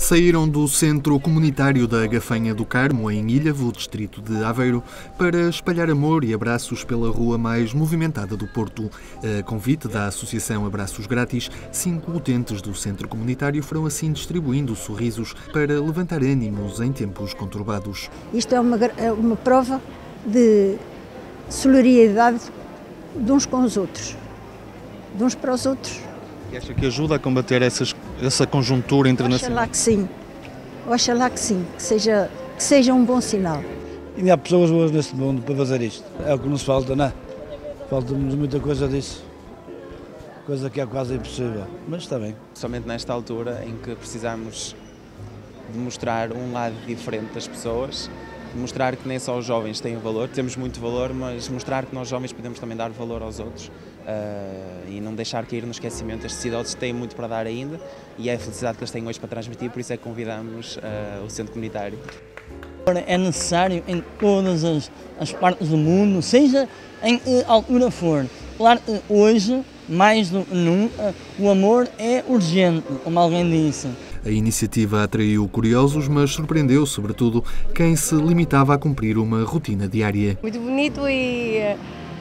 Saíram do centro comunitário da Gafanha do Carmo, em Ilhavo, distrito de Aveiro, para espalhar amor e abraços pela rua mais movimentada do Porto. A convite da Associação Abraços Grátis, 5 utentes do centro comunitário foram assim distribuindo sorrisos para levantar ânimos em tempos conturbados. Isto é uma prova de solidariedade de uns com os outros, de uns para os outros. E acha que ajuda a combater essa conjuntura internacional? Oxalá que sim, que seja um bom sinal. E há pessoas boas neste mundo para fazer isto. É o que nos falta, não é? Falta-nos muita coisa disso. Coisa que é quase impossível, mas está bem. Somente nesta altura em que precisamos de mostrar um lado diferente das pessoas, mostrar que nem só os jovens têm valor, temos muito valor, mas mostrar que nós jovens podemos também dar valor aos outros e não deixar cair no esquecimento. Estes idosos têm muito para dar ainda e é a felicidade que eles têm hoje para transmitir, por isso é que convidamos o centro comunitário. É necessário em todas as partes do mundo, seja em altura for. Claro que hoje, mais do que nunca, o amor é urgente, como alguém disse. A iniciativa atraiu curiosos, mas surpreendeu, sobretudo, quem se limitava a cumprir uma rotina diária. Muito bonito e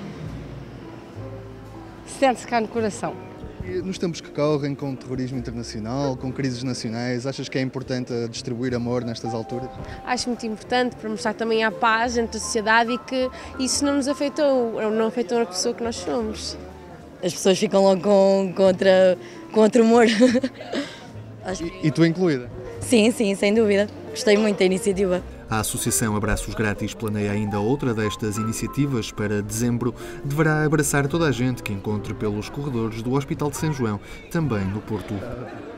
sente-se cá no coração. E nos tempos que correm, com terrorismo internacional, com crises nacionais, achas que é importante distribuir amor nestas alturas? Acho muito importante para mostrar também a paz entre a sociedade e que isso não nos afetou, não afetou a pessoa que nós somos. As pessoas ficam logo com outro humor. E tu incluída? Sim, sem dúvida. Gostei muito da iniciativa. A Associação Abraços Grátis planeia ainda outra destas iniciativas para dezembro. Deverá abraçar toda a gente que encontre pelos corredores do Hospital de São João, também no Porto.